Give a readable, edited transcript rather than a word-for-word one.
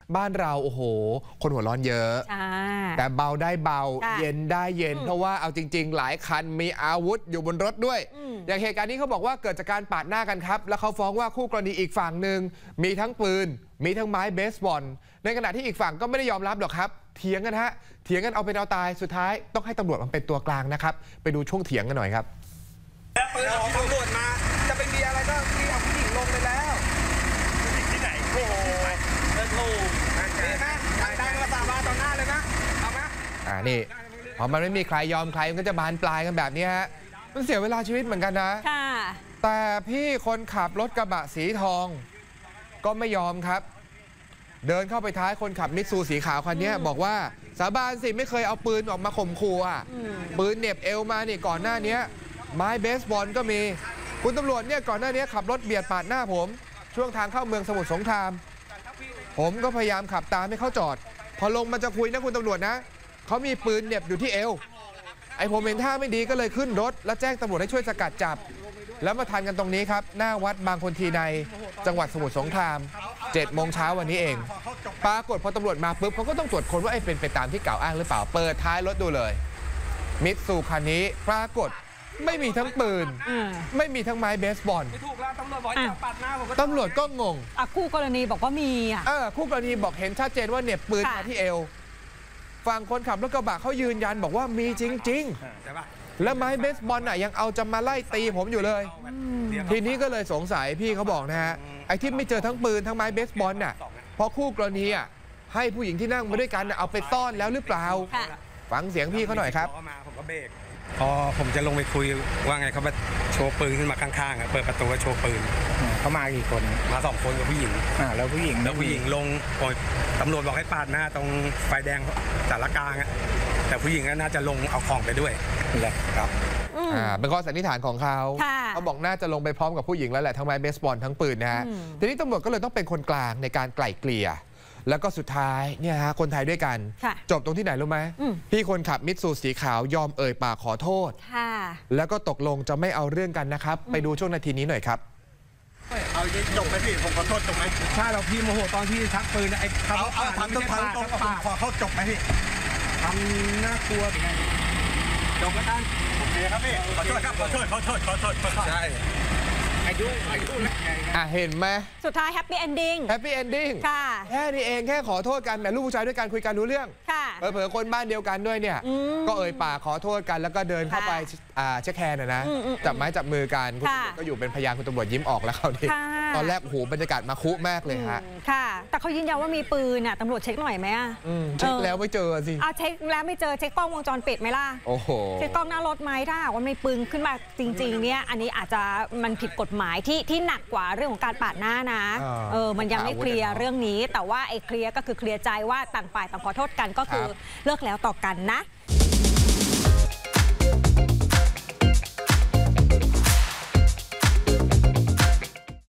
บ้านเราโอ้โหคนหัวร้อนเยอะแต่เบาได้เบาเย็นได้เย็นเพราะว่าเอาจริงๆหลายคันมีอาวุธอยู่บนรถด้วยอย่างเหตุการณ์นี้เขาบอกว่าเกิดจากการปาดหน้ากันครับแล้วเขาฟ้องว่าคู่กรณีอีกฝั่งหนึ่งมีทั้งปืนมีทั้งไม้เบสบอลในขณะที่อีกฝั่งก็ไม่ได้ยอมรับหรอกครับเถียงกันเถียงกันเอาเป็นเอาตายสุดท้ายต้องให้ตำรวจมันเป็นตัวกลางนะครับไปดูช่วงเถียงกันหน่อยครับปืนของตำรวจมาจะไปมีอะไรก็มีเอาผู้หญิงลงไปแล้วที่ไหนโอ้โหเลิกลูกนี่นะดังๆมาสาบานต่อหน้าเลยนะเอาไหมนี่พอมันไม่มีใครยอมใครมันก็จะบานปลายกันแบบนี้ฮะมันเสียเวลาชีวิตเหมือนกันนะแต่พี่คนขับรถกระบะสีทองก็ไม่ยอมครับเดินเข้าไปท้ายคนขับมิตซูสีขาวคันนี้บอกว่าสาบานสิไม่เคยเอาปืนออกมาข่มขู่ปืนเหน็บเอวมานี่ก่อนหน้านี้ไม้เบสบอลก็มีคุณตำรวจเนี่ยก่อนหน้านี้ขับรถเบียดปาดหน้าผมช่วงทางเข้าเมืองสมุทรสงครามผมก็พยายามขับตามให้เขาจอดพอลงมาจะคุยนะคุณตำรวจนะเขามีปืนเหน็บอยู่ที่เอวผมเห็นท่าไม่ดีก็เลยขึ้นรถแล้วแจ้งตำรวจให้ช่วยสกัดจับแล้วมาทันกันตรงนี้ครับหน้าวัดบางคนทีในจังหวัดสมุทรสงคราม7 โมงเช้าวันนี้เองปรากฏพอตำรวจมาปุ๊บเขาก็ต้องตรวจค้นว่าเป็นไปตามที่กล่าวอ้างหรือเปล่าเปิดท้ายรถดูเลยมิตซูคันนี้ปรากฏไม่มีทั้งปืนไม่มีทั้งไม้เบสบอลตำรวจก็งงคู่กรณีบอกว่ามีคู่กรณีบอกเห็นชัดเจนว่าเหน็บปืนมาที่เอวฝั่งคนขับรถกระบะเขายืนยันบอกว่ามีจริงๆและไม้เบสบอลยังเอาจะมาไล่ตีผมอยู่เลยทีนี้ก็เลยสงสัยพี่เขาบอกนะฮะไอ้ที่ไม่เจอทั้งปืนทั้งไม้เบสบอลเพราะคู่กรณีให้ผู้หญิงที่นั่งมาด้วยกันเอาไปซ่อนแล้วหรือเปล่าฟังเสียงพี่เขาหน่อยครับผมก็เบรกพอผมจะลงไปคุยว่าไงเขามาโชว์ปืนขึ้นมาข้างๆเปิดประตูก็โชว์ปืนเขามากี่คนมา2 คนกับผู้หญิงแล้วผู้หญิงลงตำรวจบอกให้ปาดหน้าตรงไฟแดงสารกลางแต่ผู้หญิงน่าจะลงเอาของไปด้วยแหละครับเป็นข้อสันนิษฐานของเขาบอกน่าจะลงไปพร้อมกับผู้หญิงแล้วแหละทั้งไม้เบสบอลทั้งปืนนะฮะทีนี้ตำรวจก็เลยต้องเป็นคนกลางในการไกล่เกลี่ยแล้วก็สุดท้ายเนี่ยฮะคนไทยด้วยกันจบตรงที่ไหนรู้ไหมพี่คนขับมิตซูสีขาวยอมเอ่ยปากขอโทษแล้วก็ตกลงจะไม่เอาเรื่องกันนะครับไปดูช่วงนาทีนี้หน่อยครับเอาจบไหมพี่ผมขอโทษจบไหมถ้าเราพี่โมโหตอนที่ชักปืนเอาทำต้องขอเขาจบไหมพี่ทำน่ากลัวจบแล้วกันโอเคครับพี่ขอโทษครับขอโทษใช่เห็นไหมสุดท้ายแฮปปี้เอนดิ้งค่ะแค่นี้เองแค่ขอโทษกันแต่ลูกผู้ชายด้วยกันคุยกันรู้เรื่องเผลอคนบ้านเดียวกันด้วยเนี่ยก็เอ่ยปากขอโทษกันแล้วก็เดินเข้าไปเช็คแฮนด์นะจับไม้จับมือกันคุณตำรวจก็อยู่เป็นพยานคุณตำรวจยิ้มออกแล้วเขาดิตอนแรกโอ้โหบรรยากาศมาคุมากเลยฮะค่ะแต่เขายืนยันว่ามีปืนตำรวจเช็คหน่อยไหมเช็คแล้วไม่เจอสิเช็คแล้วไม่เจอเช็คกล้องวงจรปิดไหมล่ะโอ้โหเช็คกล้องหน้ารถไหมถ้าหากว่ามีปืนขึ้นมาจริงๆเนี่ยอันนี้อาจจะมันผิดกฎหมายที่หนักกว่าเรื่องของการปาดหน้านะมันยังไม่เคลียร์เรื่องนี้แต่ว่าไอ้เคลียร์ก็คือเคลียร์ใจว่าต่างฝ่ายต่างขอโทษกันก็คือเลิกแล้วต่อกันนะ